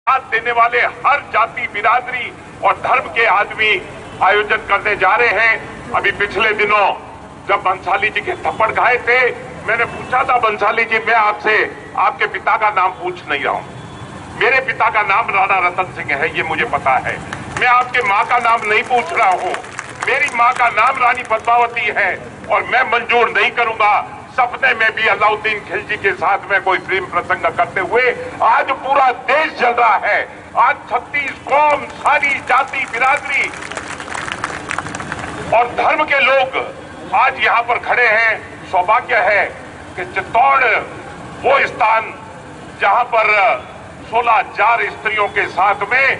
साथ देने वाले हर जाति, बिरादरी और धर्म के आदमी आयोजन करने जा रहे हैं। अभी पिछले दिनों जब बंसाली जी के थप्पड़ खाए थे, मैंने पूछा था बंसाली जी, मैं आपसे आपके पिता का नाम पूछ नहीं रहा हूं। मेरे पिता का नाम राणा रतन सिंह है, ये मुझे पता है। मैं आपके माँ का नाम नहीं पूछ रहा हूं। मेरी माँ का नाम रानी पद्मावती है और मैं मंजूर नहीं करूंगा सपने में भी अलाउद्दीन खिलजी के साथ में कोई प्रेम प्रसंग करते हुए। आज पूरा देश जल रहा है। आज 36 कौम, सारी जाति, बिरादरी और धर्म के लोग आज यहां पर खड़े हैं। सौभाग्य है कि चित्तौड़ वो स्थान जहां पर 16,000 स्त्रियों के साथ में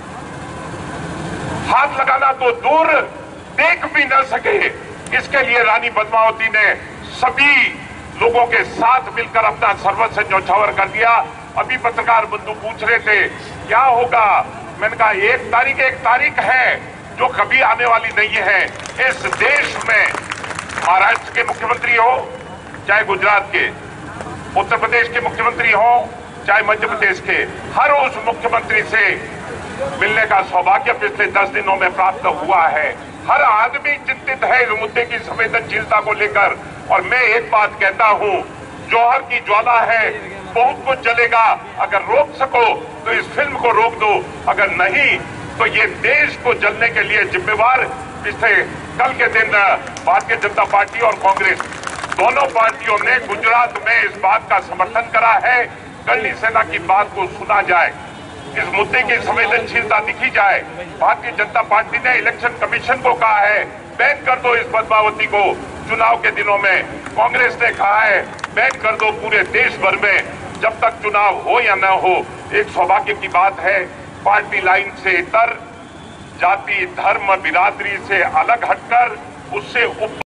हाथ लगाना तो दूर देख भी न सके, इसके लिए रानी पद्मावती ने सभी लोगों के साथ मिलकर अपना सर्वस्व न्यौछावर कर दिया। अभी पत्रकार बंधु पूछ रहे थे क्या होगा, मैंने कहा एक तारीख है जो कभी आने वाली नहीं है। इस देश में महाराष्ट्र के मुख्यमंत्री हो, चाहे गुजरात के, उत्तर प्रदेश के मुख्यमंत्री हो, चाहे मध्य प्रदेश के, हर उस मुख्यमंत्री से मिलने का सौभाग्य पिछले 10 दिनों में प्राप्त हुआ है। हर आदमी चिंतित है इस मुद्दे की संवेदनशीलता को लेकर। और मैं एक बात कहता हूं, जौहर की ज्वाला है, बहुत कुछ जलेगा। अगर रोक सको तो इस फिल्म को रोक दो, अगर नहीं तो ये देश को जलने के लिए जिम्मेवार पिछले कल के दिन भारतीय जनता पार्टी और कांग्रेस दोनों पार्टियों ने गुजरात में इस बात का समर्थन करा है। करनी सेना की बात को सुना जाए, इस मुद्दे की संवेदनशीलता दिखी जाए। भारतीय जनता पार्टी ने इलेक्शन कमीशन को कहा है बैन कर दो इस पद्मावती को चुनाव के दिनों में। कांग्रेस ने कहा है बैन कर दो पूरे देश भर में जब तक चुनाव हो या न हो। एक सौभाग्य की बात है, पार्टी लाइन से इतर, जाति, धर्म, बिरादरी से अलग हटकर उससे